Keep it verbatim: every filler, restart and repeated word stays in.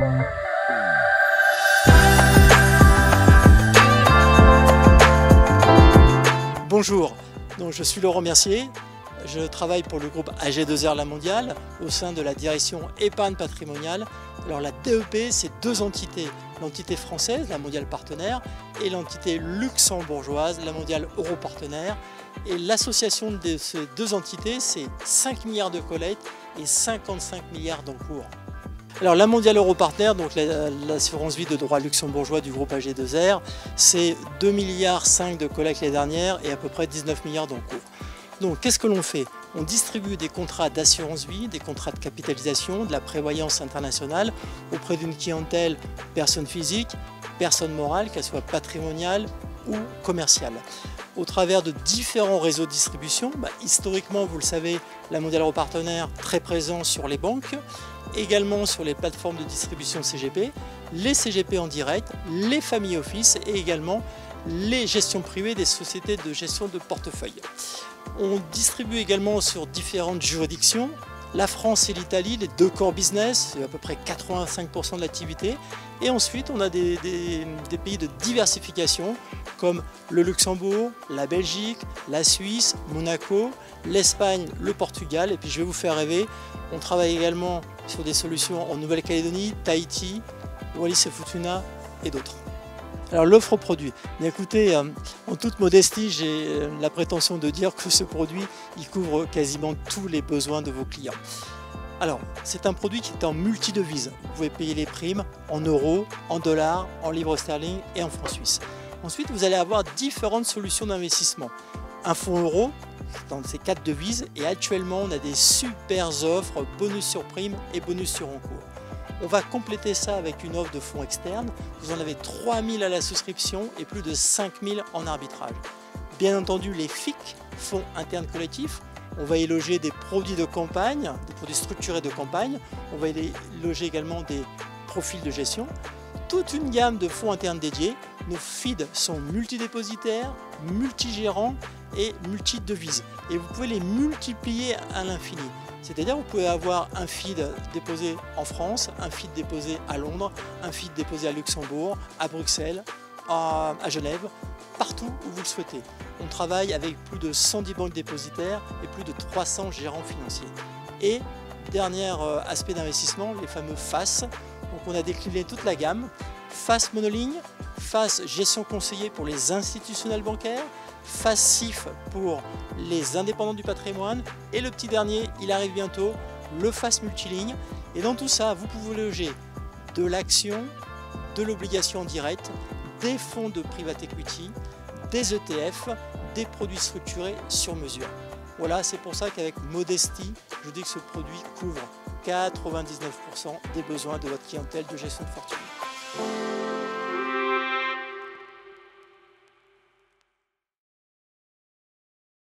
Bonjour, donc je suis Laurent Mercier, je travaille pour le groupe A G deux R La Mondiale au sein de la direction épargne patrimoniale. Alors la D E P, c'est deux entités, l'entité française, la Mondiale Partenaire, et l'entité luxembourgeoise, la Mondiale Euro Partenaire. Et l'association de ces deux entités, c'est cinq milliards de collecte et cinquante-cinq milliards d'encours. Alors la Mondiale Euro Partenaire, donc l'assurance vie de droit luxembourgeois du groupe A G deux R, c'est deux virgule cinq milliards de collecte l'année dernière et à peu près dix-neuf milliards d'encours. Donc qu'est-ce que l'on fait? On distribue des contrats d'assurance vie, des contrats de capitalisation, de la prévoyance internationale auprès d'une clientèle personne physique, personne morale, qu'elle soit patrimoniale ou commerciale. Au travers de différents réseaux de distribution, bah, historiquement, vous le savez, la Mondiale Euro Partenaire très présent sur les banques, également sur les plateformes de distribution C G P, les C G P en direct, les family office et également les gestions privées des sociétés de gestion de portefeuille. On distribue également sur différentes juridictions, la France et l'Italie, les deux core business, c'est à peu près quatre-vingt-cinq pour cent de l'activité. Et ensuite, on a des, des, des pays de diversification comme le Luxembourg, la Belgique, la Suisse, Monaco, l'Espagne, le Portugal. Et puis je vais vous faire rêver, on travaille également sur des solutions en Nouvelle-Calédonie, Tahiti, Wallis et Futuna et d'autres. Alors l'offre produit, bien écoutez, euh, en toute modestie, j'ai euh, la prétention de dire que ce produit, il couvre quasiment tous les besoins de vos clients. Alors, c'est un produit qui est en multi-devise. Vous pouvez payer les primes en euros, en dollars, en livres sterling et en francs suisses. Ensuite, vous allez avoir différentes solutions d'investissement. Un fonds euro dans ces quatre devises et actuellement, on a des super offres, bonus sur prime et bonus sur encours. On va compléter ça avec une offre de fonds externes. Vous en avez trois mille à la souscription et plus de cinq mille en arbitrage. Bien entendu, les F I C, fonds internes collectifs, on va y loger des produits de campagne, des produits structurés de campagne. On va y loger également des profils de gestion. Toute une gamme de fonds internes dédiés. Nos F I D sont multidépositaires, multigérants et multidevises. Et vous pouvez les multiplier à l'infini. C'est-à-dire que vous pouvez avoir un F I D déposé en France, un F I D déposé à Londres, un F I D déposé à Luxembourg, à Bruxelles, à, à Genève, partout où vous le souhaitez. On travaille avec plus de cent dix banques dépositaires et plus de trois cents gérants financiers. Et dernier aspect d'investissement, les fameux F A S. Donc on a décliné toute la gamme. F A S monoligne, F A S gestion conseillée pour les institutionnels bancaires, F A S S I F pour les indépendants du patrimoine et le petit dernier, il arrive bientôt, le F A S multiligne. Et dans tout ça, vous pouvez loger de l'action, de l'obligation en direct, des fonds de private equity, des E T F, des produits structurés sur mesure. Voilà, c'est pour ça qu'avec modestie, je dis que ce produit couvre quatre-vingt-dix-neuf pour cent des besoins de votre clientèle de gestion de fortune.